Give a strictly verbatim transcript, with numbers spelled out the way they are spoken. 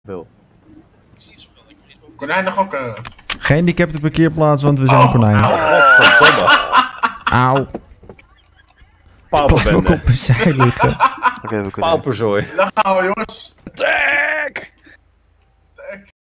Wil. Konijnen gokken. Gehandicapte parkeerplaats, want we zijn oh, konijnen. Auw. Pauperbende. Ook op een zij liggen. Oké, we kunnen... Pauperzooi. Daar gaan we, jongens. Trek!